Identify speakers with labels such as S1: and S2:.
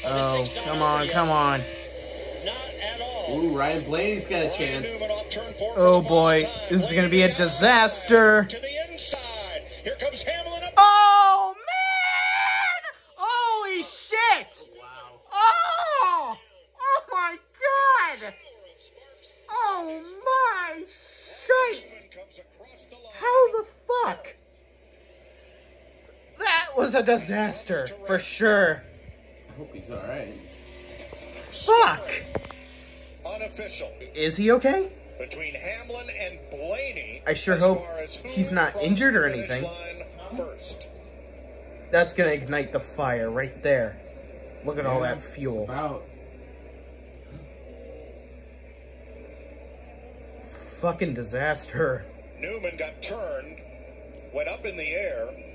S1: Oh, come on, come on.
S2: Not at all.
S3: Ooh, Ryan Blaney's got a chance.
S1: Oh boy, this is gonna be a disaster.
S2: To the inside. Here comes Hamlin up.
S1: Oh man! Holy shit!
S3: Wow.
S1: Oh! Oh my god! Oh my shit! How the fuck? That was a disaster, for sure.
S3: I hope he's alright.
S1: Fuck!
S2: Unofficial.
S1: Is he okay?
S2: Between Hamlin and Blaney.
S1: I sure hope he's not injured or anything.
S2: First.
S1: That's gonna ignite the fire right there. Look at all that fuel.
S3: About.
S1: Fucking disaster.
S2: Newman got turned, went up in the air,